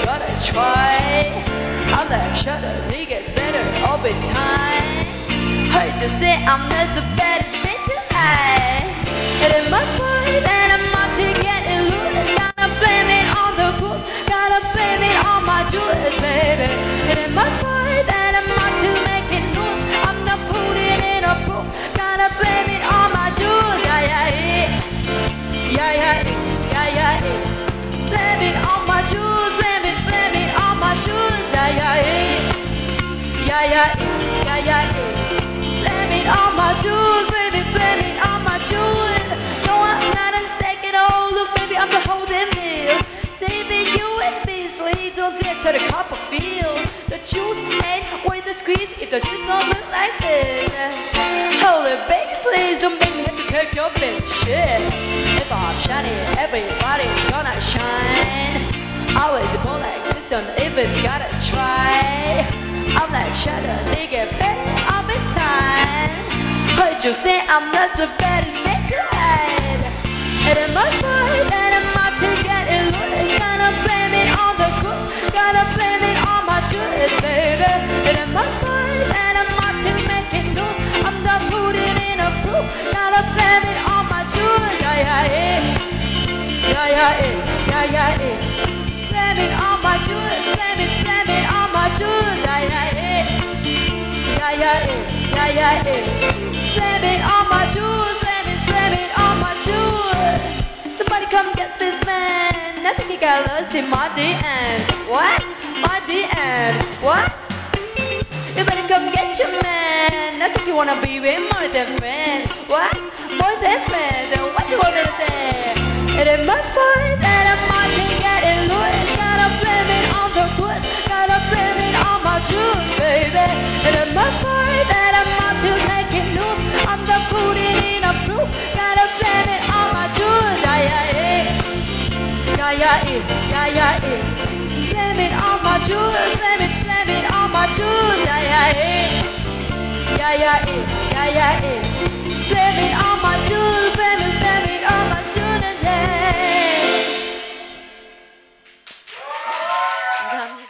gotta try. I'm like, shut up, they get better over time. Heard you say I'm not the baddest bitch tonight. It ain't my fault that I'm out to get it loose. Gotta blame it on the goose, gotta blame it on my jewels, baby. It ain't my fault that I'm out to make it loose. I'm not putting in a proof, gotta blame it on my jewels. Yeah, yeah, yeah. Yeah, yeah, yeah, yeah, yeah. Blame it on my jewels, blame it on my jewels. Yeah, yeah, yeah. Yeah, yeah, yeah, yeah, yeah. Blame it on my jewels, blame it on my jewels. No, I'm not unstaking all. Look, baby, I'm the holding mill. David, you and Beasley, don't dare try to cop a feel. The juice ain't worth the squeeze if the juice don't look like this. Hold it, baby, please don't make me have to take your bitch. Shit. If I'm shining, everybody gonna shine. Always a boy like this, don't even gotta try. I'm like, shut up, they get better all the time. Heard you say I'm not the baddest man tonight. It ain't my fault that I'm out to get it loose. Gotta blame it on the goose, gotta blame it on my jewels, baby. It ain't my fault that I'm out to make it loose. I'm not putting in a proof, gotta blame it on my jewels. Yeah, yeah, yeah. Yeah, yeah, yeah, yeah, yeah, yeah. Blame it on my jewels, blame it on my jewels. Yeah, yeah, yeah. Yeah, yeah, yeah, yeah, yeah. Blame it on my jewels, blame it on my jewels. Somebody come get this man. I think he got lost in my DMs. What? My DMs. What? You better come get your man. I think you wanna be with more than friends. What? More than friends. What you want me to say? It ain't my fault that I'm out to get it loose. Gotta blame it on the goods, gotta blame it on my jewels, baby. It ain't my fault that I'm out to make it loose. I'm the putting in a proof, gotta blame it on my jewels. Yeah, yeah, yeah. Yeah, yeah, yeah, yeah, yeah. Blame it on my jewels, blame it on my jewels. Yeah, yeah, yeah. Yeah, yeah, yeah, yeah, yeah. Blame it on my jewels, blame it on my jewels. 감사합니다.